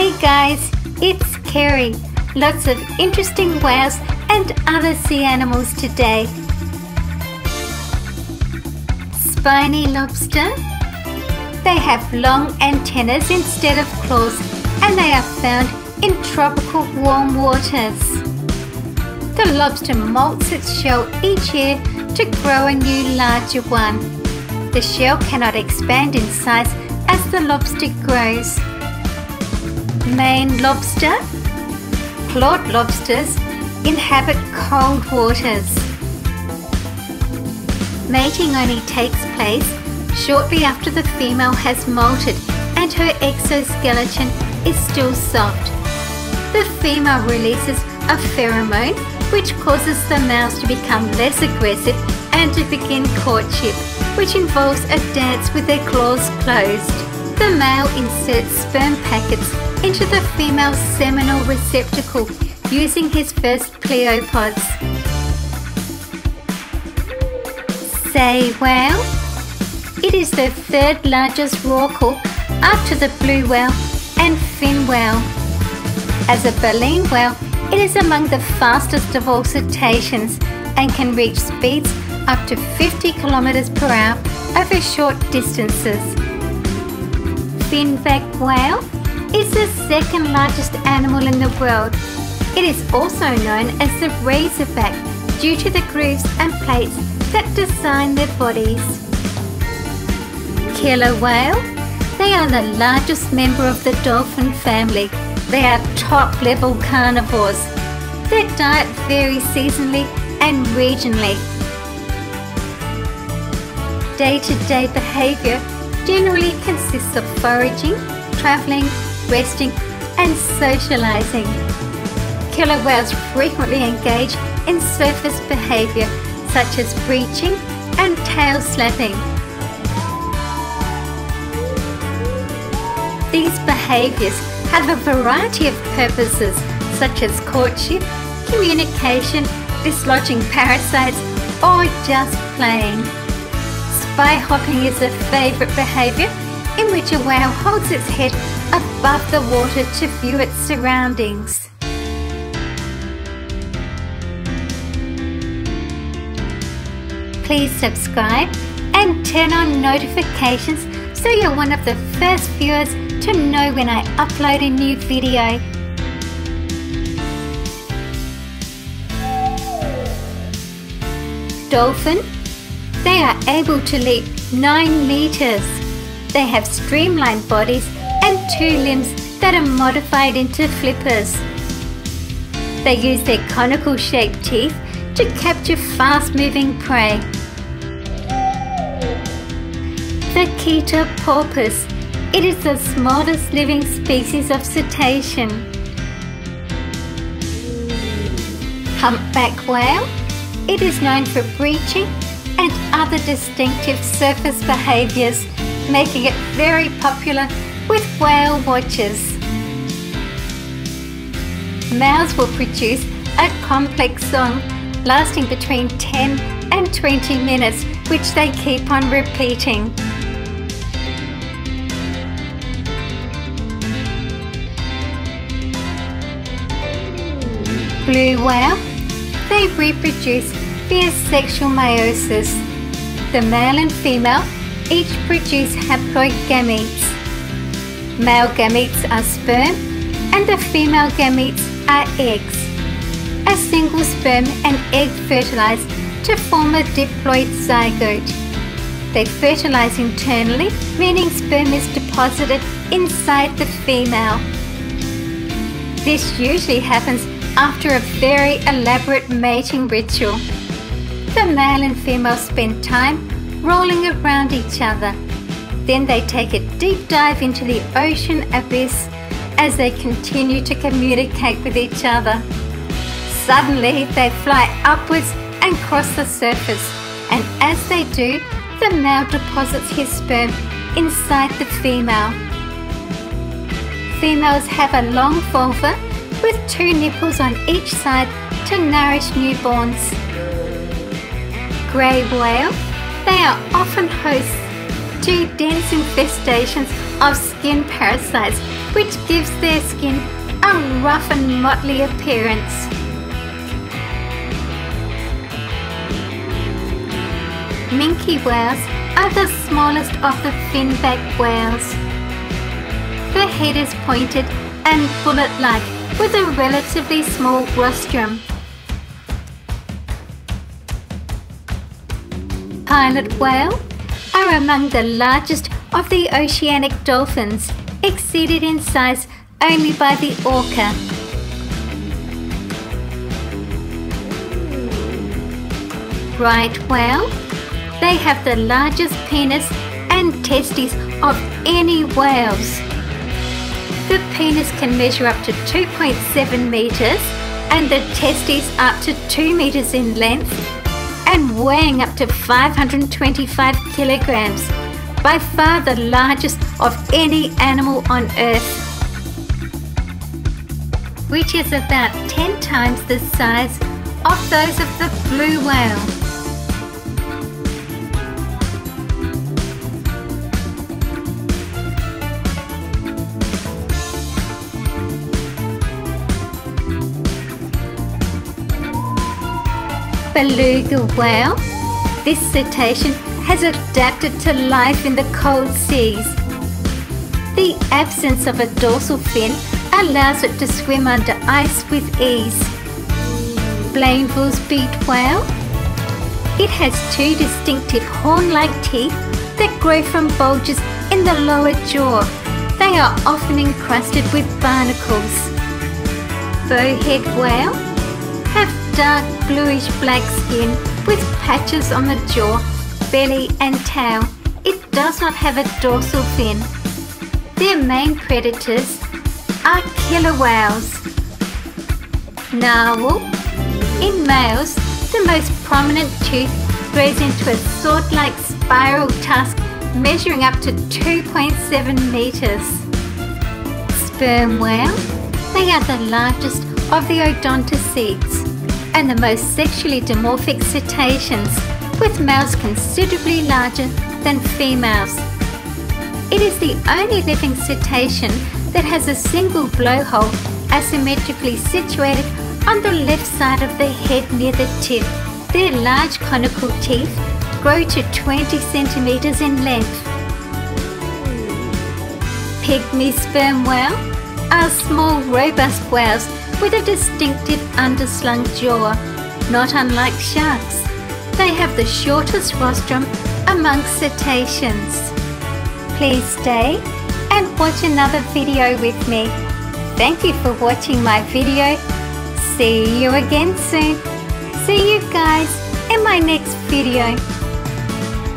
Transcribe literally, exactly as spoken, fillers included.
Hey guys, it's Kerry. Lots of interesting whales and other sea animals today. Spiny lobster. They have long antennas instead of claws, and they are found in tropical warm waters. The lobster molts its shell each year to grow a new larger one. The shell cannot expand in size as the lobster grows. Marine lobster. Clawed lobsters inhabit cold waters. Mating only takes place shortly after the female has molted and her exoskeleton is still soft. The female releases a pheromone which causes the males to become less aggressive and to begin courtship, which involves a dance with their claws closed. The male inserts sperm packets into the female's seminal receptacle using his first pleopods. Sei whale. It is the third largest rorqual after the blue whale and fin whale. As a baleen whale, it is among the fastest of all cetaceans and can reach speeds up to fifty kilometers per hour over short distances. Humpback whale is the second largest animal in the world. It is also known as the razorback due to the grooves and plates that design their bodies. Killer whale. They are the largest member of the dolphin family. They are top-level carnivores. Their diet varies seasonally and regionally. Day-to-day behaviour generally consists of foraging, travelling, resting and socialising. Killer whales frequently engage in surface behaviour such as breaching and tail slapping. These behaviours have a variety of purposes such as courtship, communication, dislodging parasites or just playing. Spy hopping is a favourite behaviour in which a whale holds its head above the water to view its surroundings. Please subscribe and turn on notifications so you're one of the first viewers to know when I upload a new video. Dolphin. They are able to leap nine meters. They have streamlined bodies and two limbs that are modified into flippers. They use their conical shaped teeth to capture fast-moving prey. The Chaetoporpus. It is the smallest living species of cetacean. Humpback whale. It is known for breaching and other distinctive surface behaviours, making it very popular with whale watchers. Males will produce a complex song lasting between ten and twenty minutes, which they keep on repeating. Blue whale. They reproduce via sexual meiosis. The male and female each produce haploid gametes. Male gametes are sperm and the female gametes are eggs. A single sperm and egg fertilise to form a diploid zygote. They fertilise internally, meaning sperm is deposited inside the female. This usually happens after a very elaborate mating ritual. The male and female spend time rolling around each other. Then they take a deep dive into the ocean abyss as they continue to communicate with each other. Suddenly they fly upwards and cross the surface, and as they do, the male deposits his sperm inside the female. Females have a long vulva with two nipples on each side to nourish newborns. Grey whale. They are often hosts to dense infestations of skin parasites which gives their skin a rough and motley appearance. Minke whales are the smallest of the finback whales. The head is pointed and bullet-like with a relatively small rostrum. Pilot whale are among the largest of the oceanic dolphins, exceeded in size only by the orca. Right whale. They have the largest penis and testes of any whales. The penis can measure up to two point seven meters and the testes up to two meters in length and weighing up to five hundred twenty-five kilograms, by far the largest of any animal on Earth, which is about ten times the size of those of the blue whale. Beluga whale. This cetacean has adapted to life in the cold seas. The absence of a dorsal fin allows it to swim under ice with ease. Blainville's beaked whale. It has two distinctive horn-like teeth that grow from bulges in the lower jaw. They are often encrusted with barnacles. Bowhead whale have dark bluish black skin with patches on the jaw, belly and tail. It does not have a dorsal fin. Their main predators are killer whales. Narwhal. In males, the most prominent tooth grows into a sword-like spiral tusk measuring up to two point seven meters. Sperm whale. They are the largest of the odontocetes and the most sexually dimorphic cetaceans, with males considerably larger than females. It is the only living cetacean that has a single blowhole asymmetrically situated on the left side of the head near the tip. Their large conical teeth grow to twenty centimeters in length. Pygmy Sperm Whale are small, robust whales with a distinctive underslung jaw. Not unlike sharks, they have the shortest rostrum amongst cetaceans. Please stay and watch another video with me. Thank you for watching my video. See you again soon. See you guys in my next video.